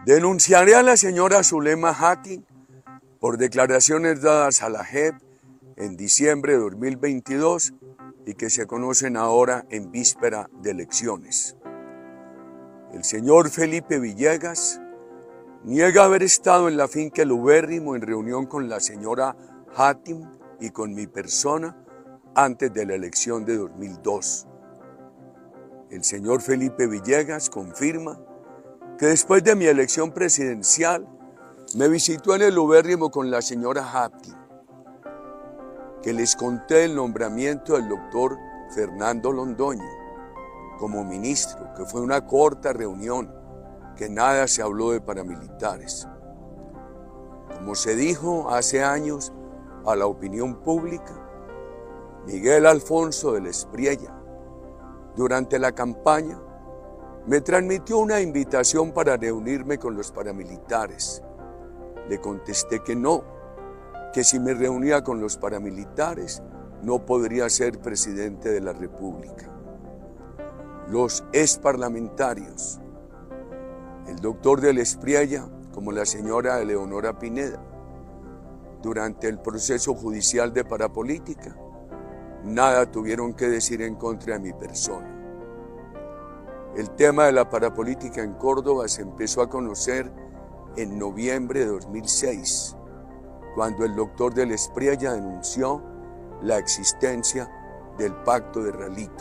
Denunciaré a la señora Zulema Hatim por declaraciones dadas a la JEP en diciembre de 2022 y que se conocen ahora en víspera de elecciones. El señor Felipe Villegas niega haber estado en la finca El Ubérrimo en reunión con la señora Hatim y con mi persona antes de la elección de 2002. El señor Felipe Villegas confirma que después de mi elección presidencial me visitó en El Ubérrimo con la señora Hatim, que les conté el nombramiento del doctor Fernando Londoño como ministro, que fue una corta reunión, que nada se habló de paramilitares. Como se dijo hace años a la opinión pública, Miguel Alfonso del Espriella, durante la campaña, me transmitió una invitación para reunirme con los paramilitares. Le contesté que no, que si me reunía con los paramilitares no podría ser presidente de la República. Los exparlamentarios, el doctor del Espriella como la señora Eleonora Pineda, durante el proceso judicial de parapolítica, nada tuvieron que decir en contra de mi persona. El tema de la parapolítica en Córdoba se empezó a conocer en noviembre de 2006, cuando el doctor del Espriella denunció la existencia del pacto de Ralito.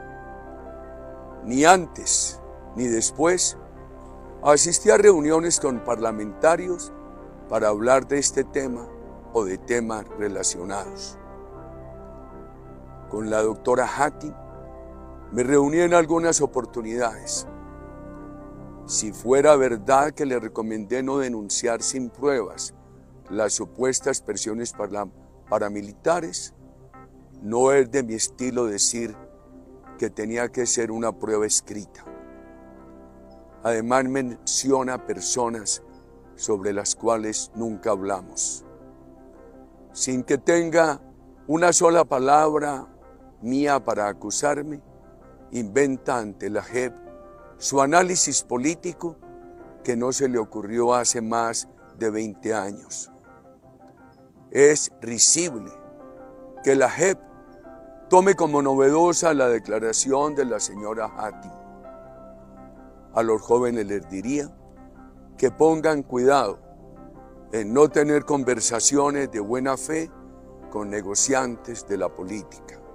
Ni antes ni después asistí a reuniones con parlamentarios para hablar de este tema o de temas relacionados. Con la doctora Hatim me reuní en algunas oportunidades. Si fuera verdad que le recomendé no denunciar sin pruebas las supuestas presiones paramilitares, no es de mi estilo decir que tenía que ser una prueba escrita. Además menciona personas sobre las cuales nunca hablamos. Sin que tenga una sola palabra mía para acusarme, inventa ante la JEP su análisis político que no se le ocurrió hace más de 20 años. Es risible que la JEP tome como novedosa la declaración de la señora Hatim. A los jóvenes les diría que pongan cuidado en no tener conversaciones de buena fe con negociantes de la política.